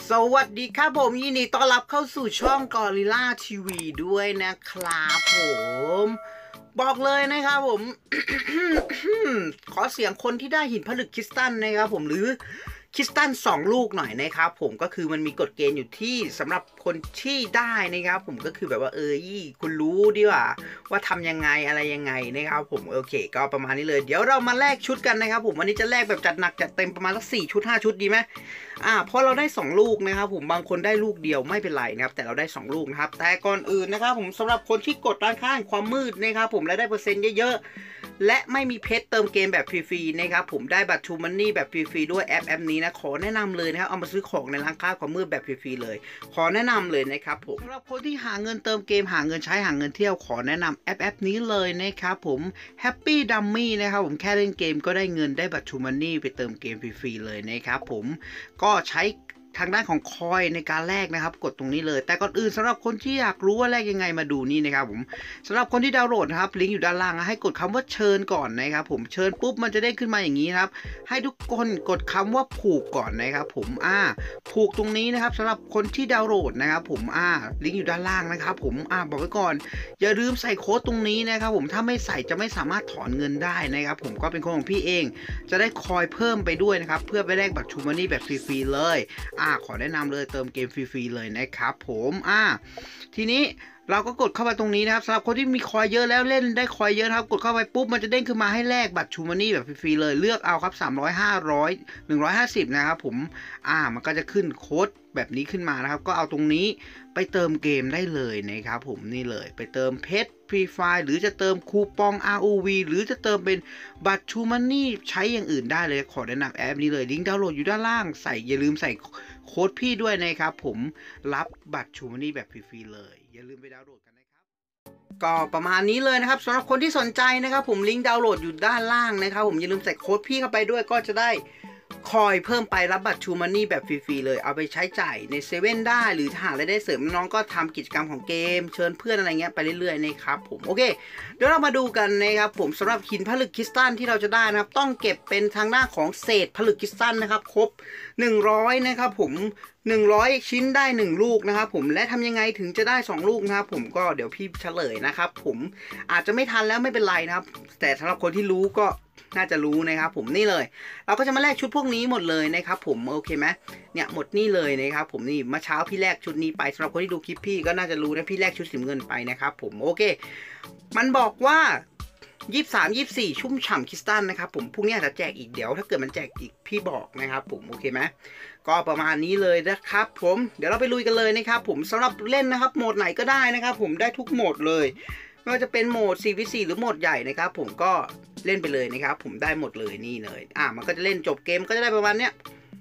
สวัสดีครับผมยินดีต้อนรับเข้าสู่ช่องกอริลล่าทีวีด้วยนะครับผมบอกเลยนะครับผม ขอเสียงคนที่ได้หินผลึกคริสตัลนะครับผมหรือคริสตัล2 ลูกหน่อยนะครับผมก็คือมันมีกฎเกณฑ์อยู่ที่สำหรับคนที่ได้นะครับผมก็คือแบบว่าคุณรู้ดีว่าทำยังไงอะไรยังไงนะครับผมโอเคก็ประมาณนี้เลยเดี๋ยวเรามาแลกชุดกันนะครับผมวันนี้จะแลกแบบจัดหนักจัดเต็มประมาณสัก4 ชุด 5 ชุดดีไหมเพราะเราได้2 ลูกนะครับผมบางคนได้ลูกเดียวไม่เป็นไรนะครับแต่เราได้2 ลูกนะครับแต่ก่อนอื่นนะครับผมสำหรับคนที่กดร้านค้าแห่งความมืดนะครับผมและได้เปอร์เซ็นต์เยอะๆและไม่มีเพชรเติมเกมแบบฟรีๆนะครับผมได้บัตรทูมันนี่แบบฟรีๆด้วยแอปนี้นะขอแนะนำเลยนะครับเอามาซื้อของในร้านค้าความมืดแบบฟรีๆเลยขอแนะนำเลยนะครับผมสำหรับคนที่หาเงินเติมเกมหาเงินใช้หาเงินเที่ยวขอแนะนำแอปนี้เลยนะครับผม Happy Dummy นะครับผมแค่เล่นเกมก็ได้เงินได้บัตรทูมันนี่ไปเติมเกมฟรีๆเลยนะครับผมก็ใช้ทางด้านของคอยในการแลกนะครับกดตรงนี้เลยแต่ก่อนอื่นสำหรับคนที่อยากรู้ว่าแลกยังไงมาดูนี่นะครับผมสำหรับคนที่ดาวน์โหลดนะครับลิงก์อยู่ด้านล่างให้กดคำว่าเชิญก่อนนะครับผมเชิญปุ๊บมันจะได้ขึ้นมาอย่างนี้ครับให้ทุกคนกดคำว่าผูกก่อนนะครับผมผูกตรงนี้นะครับสำหรับคนที่ดาวน์โหลดนะครับผมลิงก์อยู่ด้านล่างนะครับผมบอกไว้ก่อนอย่าลืมใส่โค้ดตรงนี้นะครับผมถ้าไม่ใส่จะไม่สามารถถอนเงินได้นะครับผมก็เป็นคนของพี่เองจะได้คอยเพิ่มไปด้วยนะครับเพื่อไปแลกบัตรทูมันนี่แบบฟรีๆเลยขอแนะนำเลยเติมเกมฟรีๆเลยนะครับผมทีนี้เราก็กดเข้าไปตรงนี้นะครับสำหรับคนที่มีคอยเยอะแล้วเล่นได้คอยเยอะครับกดเข้าไปปุ๊บมันจะเด้งขึ้นมาให้แลกบัตรทูมันนี่แบบฟรีๆเลยเลือกเอาครับ300 500 150นะครับผมมันก็จะขึ้นโค้ดแบบนี้ขึ้นมานะครับก็เอาตรงนี้ไปเติมเกมได้เลยนะครับผมนี่เลยไปเติมเพชรฟรีไฟล์หรือจะเติมคูปอง ROV หรือจะเติมเป็นบัตรทูมันนี่ใช้อย่างอื่นได้เลยขอแนะนำแอปนี้เลยลิงก์ดาวน์โหลดอยู่ด้านล่างอย่าลืมใส่โค้ดพี่ด้วยนะครับผมรับบัตรทูมันนี่แบบฟรีๆเลยอย่าลืมไปดาวน์โหลดกันนะครับก็ประมาณนี้เลยนะครับสำหรับคนที่สนใจนะครับผมลิงก์ดาวน์โหลดอยู่ด้านล่างนะครับผมอย่าลืมใส่โค้ดพี่เข้าไปด้วยก็จะได้คอยเพิ่มไปรับบัตรทูมันนี่แบบฟรีๆเลยเอาไปใช้จ่ายในเซเว่นได้หรือหารายได้เสริมน้องก็ทำกิจกรรมของเกมเชิญเพื่อนอะไรเงี้ยไปเรื่อยๆนะครับผมโอเคเดี๋ยวเรามาดูกันนะครับผมสำหรับหินผลึกคริสตัลที่เราจะได้นะครับต้องเก็บเป็นทางด้านของเศษผลึกคริสตัลนะครับครบ100นะครับผม100ชิ้นได้1ลูกนะครับผมและทำยังไงถึงจะได้2ลูกนะครับผมก็เดี๋ยวพี่เฉลยนะครับผมอาจจะไม่ทันแล้วไม่เป็นไรนะครับแต่สำหรับคนที่รู้ก็น่าจะรู้นะครับผมนี่เลยเราก็จะมาแลกชุดพวกนี้หมดเลยนะครับผมโอเคไหมเนี่ยหมดนี่เลยนะครับผมนี่เมื่อเช้าพี่แลกชุดนี้ไปสำหรับคนที่ดูคลิปพี่ก็น่าจะรู้นะพี่แลกชุดสีเงินไปนะครับผมโอเคมันบอกว่า23 24ชุ่มฉ่ำคริสตัลนะครับผมพรุ่งนี้อาจจะแจกอีกเดี๋ยวถ้าเกิดมันแจกอีกพี่บอกนะครับผมโอเคไหมก็ประมาณนี้เลยนะครับผมเดี๋ยวเราไปลุยกันเลยนะครับผมสำหรับเล่นนะครับโหมดไหนก็ได้นะครับผมได้ทุกโหมดเลยไม่ว่าจะเป็นโหมด 4v4 หรือโหมดใหญ่นะครับผมก็เล่นไปเลยนะครับผมได้หมดเลยนี่เลยมันก็จะเล่นจบเกมก็จะได้ประมาณเนี้ย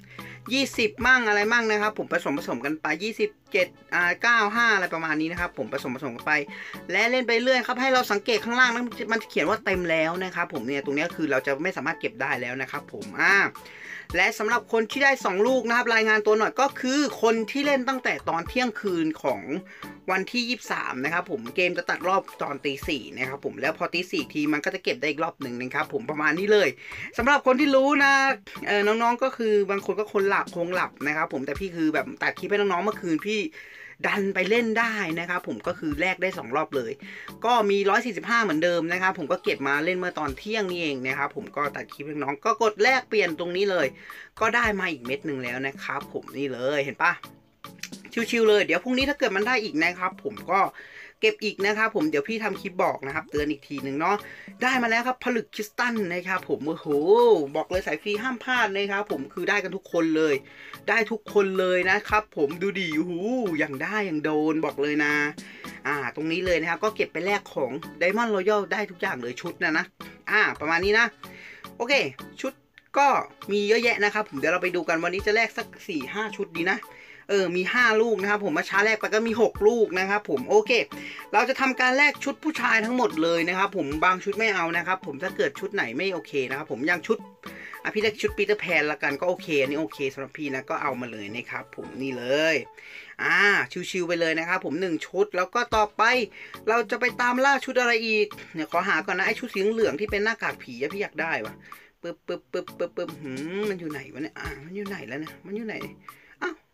20มั่งอะไรมั่งนะครับผมผสมกันไป27 95อะไรประมาณนี้นะครับผมผสมกันไปและเล่นไปเรื่อยครับให้เราสังเกตข้างล่างนั้นมันเขียนว่าเต็มแล้วนะครับผมเนี่ยตรงนี้คือเราจะไม่สามารถเก็บได้แล้วนะครับผมและสำหรับคนที่ได้2ลูกนะครับรายงานตัวหน่อยก็คือคนที่เล่นตั้งแต่ตอนเที่ยงคืนของวันที่23นะครับผมเกมจะตัดรอบตอนตี 4นะครับผมแล้วพอตี 4ทีมันก็จะเก็บได้อีกรอบหนึ่งนะครับผมประมาณนี้เลยสำหรับคนที่รู้นะน้องๆก็คือบางคนก็คงหลับนะครับผมแต่พี่คือแบบตัดคลิปให้น้องๆเมื่อคืนพี่ดันไปเล่นได้นะครับผมก็คือแลกได้2รอบเลยก็มี145เหมือนเดิมนะครับผมก็เก็บมาเล่นเมื่อตอนเที่ยงนี่เองนะครับผมก็ตัดคลิปให้น้องก็กดแลกเปลี่ยนตรงนี้เลยก็ได้มาอีกเม็ดหนึ่งแล้วนะครับผมนี่เลยเห็นปะชิวๆเลยเดี๋ยวพรุ่งนี้ถ้าเกิดมันได้อีกนะครับผมก็เก็บอีกนะครับผมเดี๋ยวพี่ทำคลิปบอกนะครับเตือนอีกทีหนึ่งเนาะได้มาแล้วครับผลึกคริสตัลนะครับผมโอ้โหบอกเลยสายฟรีห้ามพลาดนะครับผมคือได้กันทุกคนเลยได้ทุกคนเลยนะครับผมดูดิโอ้โหอย่างได้อย่างโดนบอกเลยนะตรงนี้เลยนะครับก็เก็บไปแลกของ Diamond Royal ได้ทุกอย่างเลยชุดนะประมาณนี้นะโอเคชุดก็มีเยอะแยะนะครับผมเดี๋ยวเราไปดูกันวันนี้จะแลกสัก 4-5 ชุดดีนะมี5ลูกนะครับผมมาช้าแรกไปก็มี6ลูกนะครับผมโอเคเราจะทำการแลกชุดผู้ชายทั้งหมดเลยนะครับผมบางชุดไม่เอานะครับผมถ้าเกิดชุดไหนไม่โอเคนะครับผมอย่างชุดพี่เลือกชุดปีเตอร์แพนละกันก็โอเคอันนี้โอเคสำหรับพี่นะก็เอามาเลยนะครับผมนี่เลยชิวๆไปเลยนะครับผม1ชุดแล้วก็ต่อไปเราจะไปตามล่าชุดอะไรอีกเนี่ยขอหาก่อนนะไอชุดสีเหลืองที่เป็นหน้ากากผีพี่อยากได้วะปึ๊บมันอยู่ไหนวะเนี่ยมันอยู่ไหนแล้วเนี่ยมันอยู่ไหนอ้าว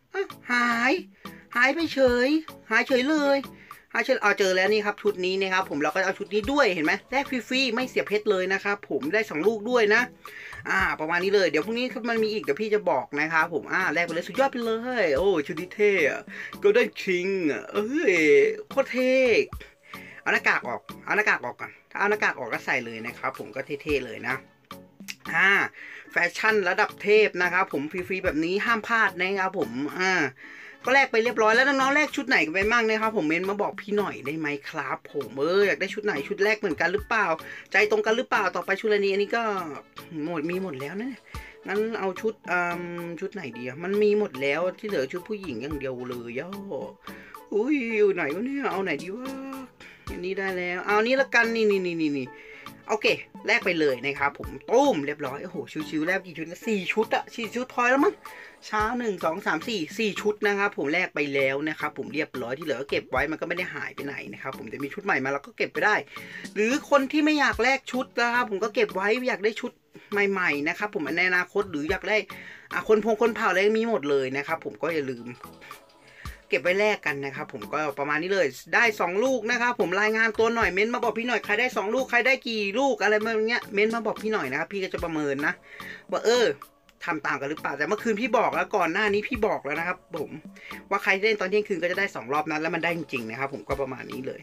หายไปเฉยหายเฉยเลยเอาเจอแล้วนี่ครับชุดนี้นะครับผมเราก็เอาชุดนี้ด้วยเห็นไหมแลกฟรีๆไม่เสียเพชรเลยนะครับผมได้2ลูกด้วยนะประมาณนี้เลยเดี๋ยวพรุ่งนี้มันมีอีกเดี๋ยวพี่จะบอกนะครับผมแลกไปเลยสุดยอดไปเลยโอ้ชุดนี้เท่โกลเด้นคิงเอ้ยโคตรเท่เอาหน้ากากออกก่อนถ้าเอาหน้ากากออกก็ใส่เลยนะครับผมก็เท่ๆเลยนะแฟชั่นระดับเทพนะครับผมฟรีๆแบบนี้ห้ามพลาดนะครับผมก็แลกไปเรียบร้อยแล้วน้องๆแลกชุดไหนกันไปบ้างนะครับผมเมนมาบอกพี่หน่อยได้ไหมครับผมอยากได้ชุดไหนชุดแรกเหมือนกันหรือเปล่าใจตรงกันหรือเปล่าต่อไปชุดอันนี้ก็มีหมดแล้วนะงั้นเอาชุดไหนดีมันมีหมดแล้วที่เหลือชุดผู้หญิงอย่างเดียวเลยอุ้ยไหนวะเนี่ยเอาไหนดีวะอันนี้ได้แล้วเอานี้ละกันนี่โอเคแลกไปเลยนะครับผมตุ้มเรียบร้อยโอ้โหชิวๆแลกกี่ชุดแล้ว4 ชุด4 ชุดพอแล้วมั้งเช้า1 2 3 4 ชุดนะครับผมแลกไปแล้วนะครับผมเรียบร้อยที่เหลือก็เก็บไว้มันก็ไม่ได้หายไปไหนนะครับผมจะมีชุดใหม่มาแล้วก็เก็บไปได้หรือคนที่ไม่อยากแลกชุดนะครับผมก็เก็บไว้อยากได้ชุดใหม่ๆนะครับผมในอนาคตหรืออยากได้คนเผ่าอะไรมีหมดเลยนะครับผมก็อย่าลืมเก็บไว้แลกกันนะครับผมก็ประมาณนี้เลยได้2ลูกนะครับผมรายงานตัวหน่อยเม้นมาบอกพี่หน่อยใครได้2ลูกใครได้กี่ลูกอะไรแบบเงี้ยเม้นมาบอกพี่หน่อยนะครับพี่ก็จะประเมินนะว่าทำตามกันหรือเปล่าแต่เมื่อคืนพี่บอกแล้วก่อนหน้านี้พี่บอกแล้วนะครับผมว่าใครเล่นตอนเที่ยงคืนก็จะได้2รอบนั้นแล้วมันได้จริงๆนะครับผมก็ประมาณนี้เลย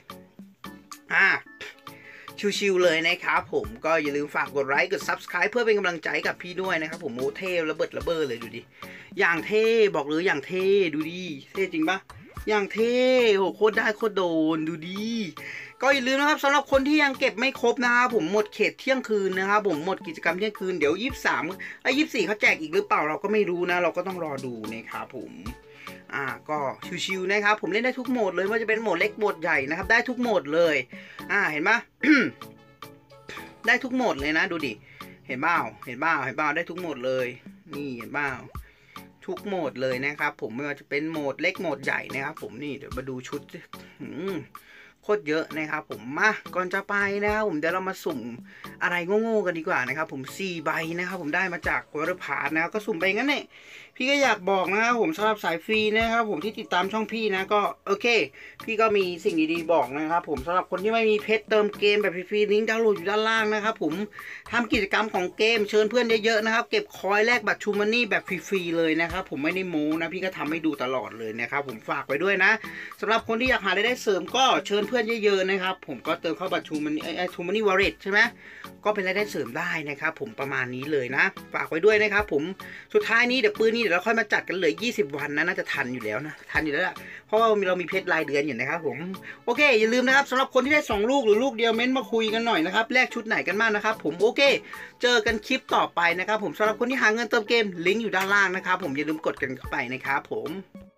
ชิวๆเลยนะครับผมก็อย่าลืมฝากกดไลค์กด Subscribe เพื่อเป็นกำลังใจกับพี่ด้วยนะครับผมโมเทลระเบิดเลยดูดิอย่างเท่บอกเลยอย่างเท่ดูดิเท่จริงปะอย่างเท่โหโคตรได้โคตรโดนดูดิก็อย่าลืมนะครับสำหรับคนที่ยังเก็บไม่ครบนะครับผมหมดเขตเที่ยงคืนนะครับผมหมดกิจกรรมเที่ยงคืนเดี๋ยว24เขาแจกอีกหรือเปล่าเราก็ไม่รู้นะเราก็ต้องรอดูนะครับผมก็ชิวๆนะครับผมเล่นได้ทุกโหมดเลยว่าจะเป็นโหมดเล็กโหมดใหญ่นะครับได้ทุกโหมดเลยเห็นปะ ได้ทุกโหมดเลยนะดูดิเห็นเปล่าได้ทุกโหมดเลยนี่เห็นเปล่าทุกโหมดเลยนะครับผมไม่ว่าจะเป็นโหมดเล็กโหมดใหญ่นะครับผมนี่เดี๋ยวมาดูชุดโคตรเยอะนะครับผมมาก่อนจะไปนะครับผมเดี๋ยวเรามาสุ่มอะไรโง่ๆกันดีกว่านะครับผม4 ใบนะครับผมได้มาจากวอเตอร์พาร์ทนะครับก็สุ่มไปงั้นเนี่ยพี่ก็อยากบอกนะครับผมสำหรับสายฟรีนะครับผมที่ติดตามช่องพี่นะก็โอเคพี่ก็มีสิ่งดีๆบอกนะครับผมสำหรับคนที่ไม่มีเพชรเติมเกมแบบฟรีๆลิงก์ดาวน์โหลดอยู่ด้านล่างนะครับผมทำกิจกรรมของเกมเชิญเพื่อนเยอะๆนะครับเก็บคอยแลกบัตรชูมันนี่แบบฟรีๆเลยนะครับผมไม่ได้โม้นะพี่ก็ทำให้ดูตลอดเลยนะครับผมฝากไว้ด้วยนะสำหรับคนที่อยากหารายได้เสริมก็เชิญเพื่อนเยอะๆนะครับผมก็เติมเข้าบัตรชูมันนี่วอลเล็ตใช่ไหมก็เป็นรายได้เสริมได้นะครับผมประมาณนี้เลยนะฝากไว้ด้วยนะครับผมสุดท้ายนี้เดี๋ยวปืนนี้เดี๋ยวเราค่อยมาจัดกันเลย20 วันนะน่าจะทันอยู่แล้วนะล่ะเพราะว่าเรามีเพชรรายเดือนอยู่นะครับผมโอเคอย่าลืมนะครับสำหรับคนที่ได้2 ลูกหรือลูกเดียวเม้นมาคุยกันหน่อยนะครับแลกชุดไหนกันบ้างนะครับผมโอเคเจอกันคลิปต่อไปนะครับผมสำหรับคนที่หาเงินเติมเกมลิงก์อยู่ด้านล่างนะครับผมอย่าลืมกดกันเข้าไปนะครับผม